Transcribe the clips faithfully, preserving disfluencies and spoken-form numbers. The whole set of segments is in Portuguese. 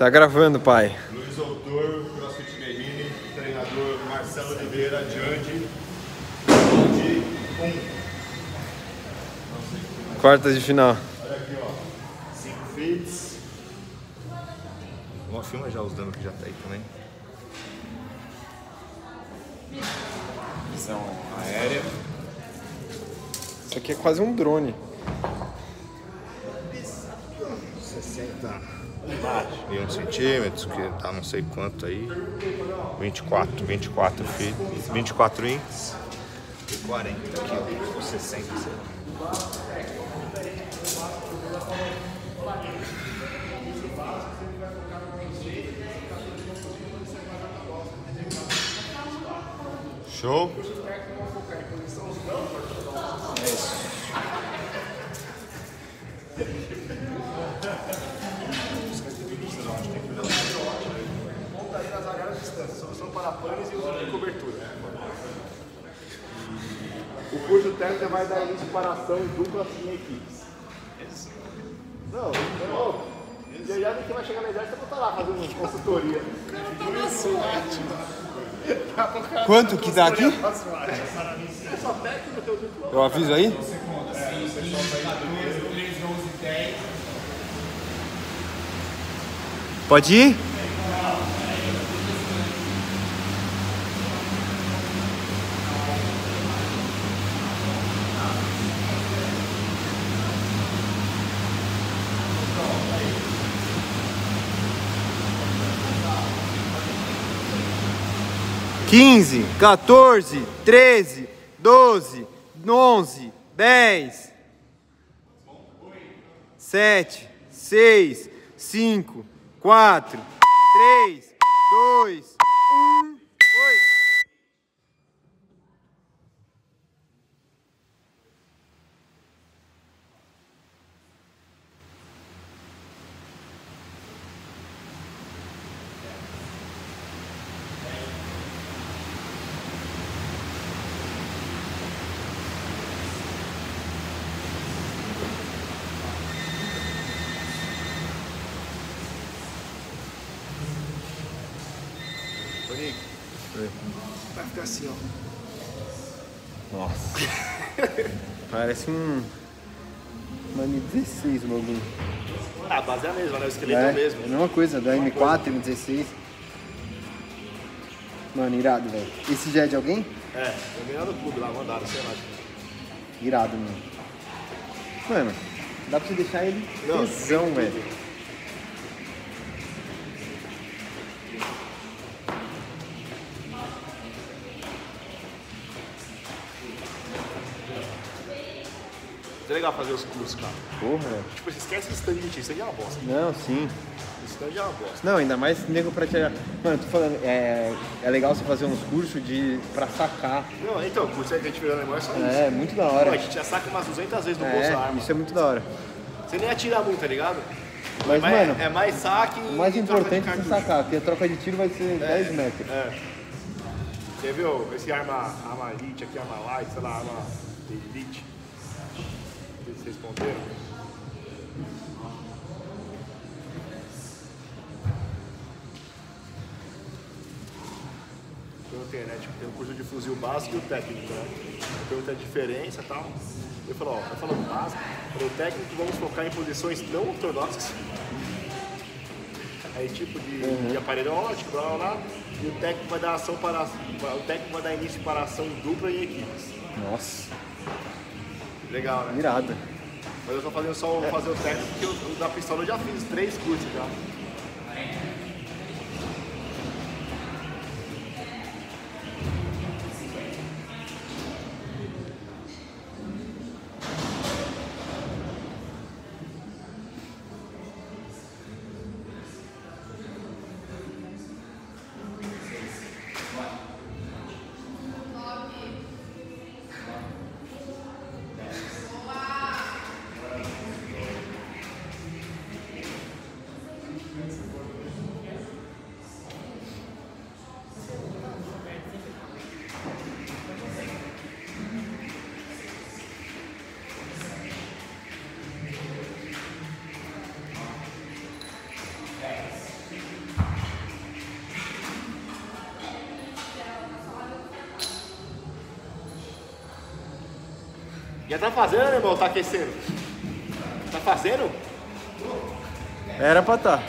Tá gravando, pai. Luiz Autor, CrossFit Guerrini, treinador Marcelo Oliveira, Judge, de um. Quartas de final. Olha aqui, ó. Cinco fits. Vamos filmar já os danos que já tá aí também. Visão aérea. Isso aqui é quase um drone. sessenta e um centímetros, que tá não sei quanto aí. vinte e quatro, vinte e quatro feet, vinte e quatro inches e quarenta aqui, ó. sessenta, sei lá. Show? É isso. Monta aí nas áreas de distância, solução para panes e uso de cobertura. O curso técnico vai dar início para ação em duplas em equipes. Não, não. Já já que vai chegar na exército, eu vou estar lá fazendo consultoria. O cara tá na SWAT, mano. Quanto que dá aqui? É só técnico, teu diploma. Eu aviso aí? Pode ir? quinze, quatorze, treze, doze, onze, dez, sete, seis, cinco, quatro, três, dois, um, oi. Vai ficar assim, ó. Nossa. Parece um... uma M dezesseis o bagulho. Ah, a base é a mesma, né? O esqueleto é, É, o mesmo. é a mesma coisa, da M quatro, M dezesseis. Mano, irado, velho. Esse já é de alguém? É, eu ganhei lá no clube, lá mandaram, sei lá. Irado, mano. Mano, dá pra você deixar ele Não, tesão, velho. É legal fazer os cursos, cara. Porra, velho. Tipo, você esquece o stand de ti, isso aí é uma bosta. Não, sim. O stand é uma bosta. Não, ainda mais nego pra tirar. Mano, eu tô falando, é, é legal você fazer uns cursos de, pra sacar. Não, então, o curso que a gente virou na memória é só isso. É, muito da Pô, hora. a gente já saca umas duzentas vezes no bolso a É, arma. isso é muito da hora. Você nem atira muito, tá ligado? Mas, é, mano, é mais saque e o mais troca de importante é você cartucho. sacar, porque a troca de tiro vai ser dez metros. É. Você viu esse arma, arma Elite aqui, arma Light, sei lá, arma Elite? Não sei se vocês responderam. Perguntei, né? Tipo, tem o curso de fuzil básico e o técnico, né? Eu perguntei a diferença e tal. Ele falou, ó, eu falo do básico, para o técnico vamos focar em posições não ortodoxas. Aí tipo de, Uhum. de aparelho óptico, blá blá blá. E o técnico vai dar ação para. O técnico vai dar início para ação em dupla e em equipes. Nossa, Legal, né? irado. Mas eu tô fazendo só o- fazer o técnico, porque o o da pistola eu já fiz três cursos já. Já tá fazendo, irmão? Tá aquecendo? Tá fazendo? Era pra tá.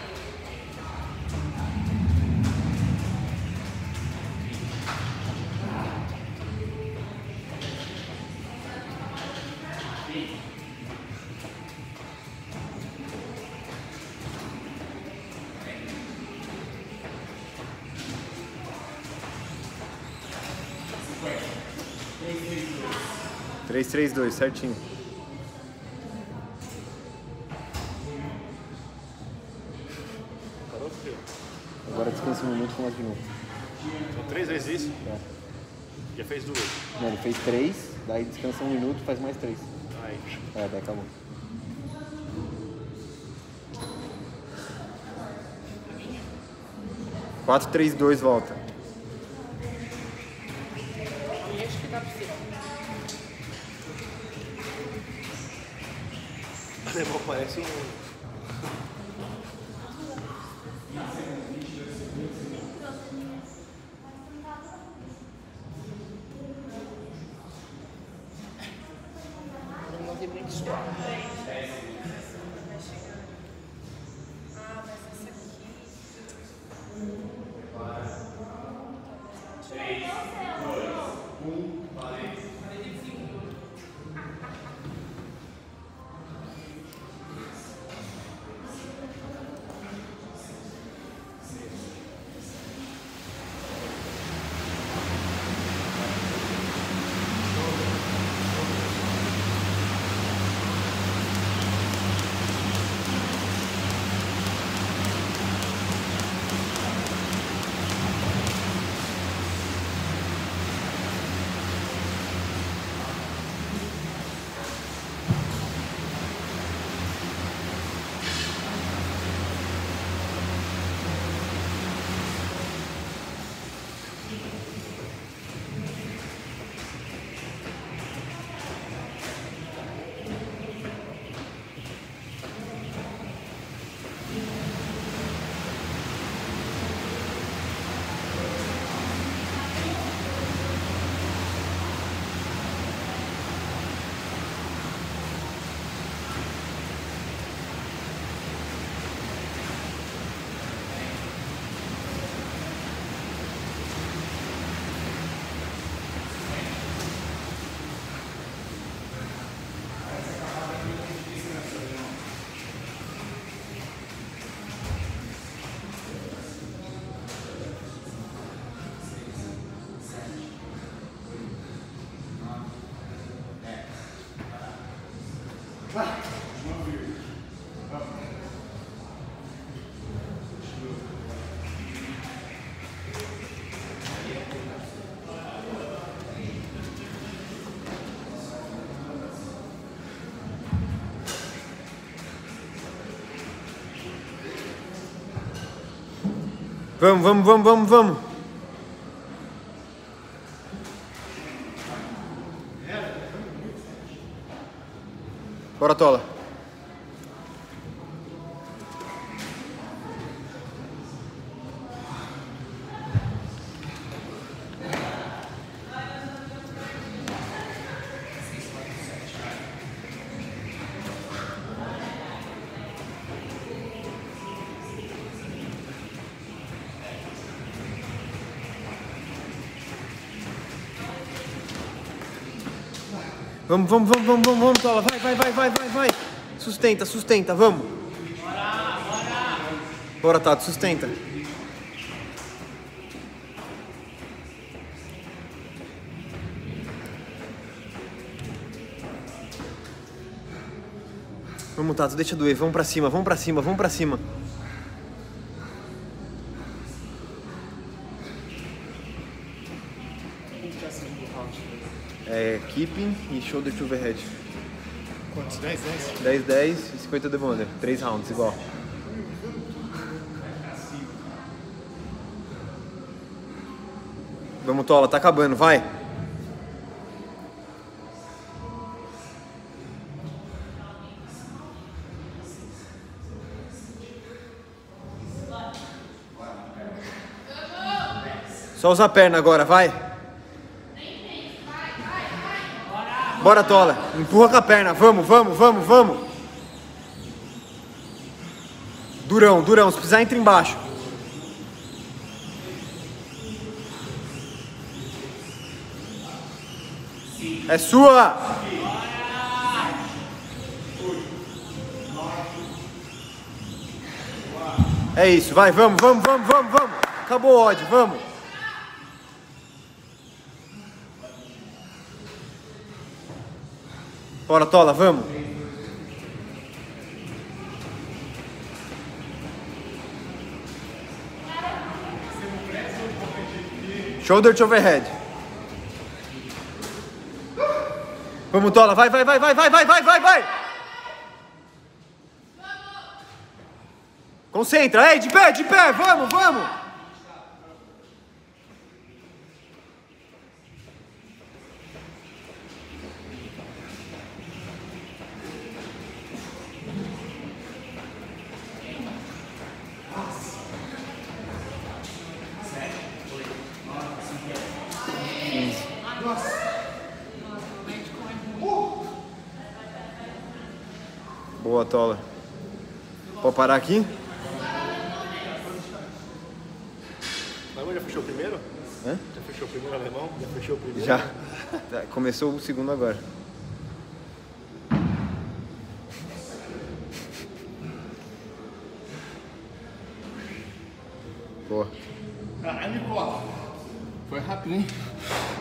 três, três, dois, certinho. Agora descansa um minuto e começa de novo. São três vezes isso? É. Já fez duas? Não, ele fez três, daí descansa um minuto e faz mais três. Aí. É, daí acabou. quatro, três, dois, volta. O alemão parece um... Não tem muito suave. Vamos, vamos, vamos, vamos, vamos. Bora, Tola. Vamos, vamos, vamos, vamos, vamos, vamos, Tola. Vai, vai, vai, vai, vai, vai. Sustenta, sustenta, vamos. Bora, bora. Bora, Tato, sustenta. Vamos, Tato, deixa doer. Vamos pra cima, vamos pra cima, vamos pra cima. É keeping e shoulder to overhead. Quantos? dez, dez? dez, dez e cinquenta de bonder. três rounds, igual. Vamos, Tola, tá acabando, vai. Só usa a perna agora, vai. Bora, Tola. Empurra com a perna. Vamos, vamos, vamos, vamos. Durão, durão. Se precisar, entra embaixo. É sua. É isso. Vai, vamos, vamos, vamos, vamos, vamos. Acabou o ódio, vamos. Bora, Tola, vamos. Shoulder to overhead. Vamos, Tola, vai, vai, vai, vai, vai, vai, vai, vai, vai. Concentra, ei, de pé, de pé, vamos, vamos. Boa, Tola. Pode parar aqui? O alemão já fechou o primeiro? Hã? Já fechou o primeiro alemão? Já fechou o primeiro? Já. Tá, começou o segundo agora. Boa. Caralho, Nicola. Foi rápido, hein?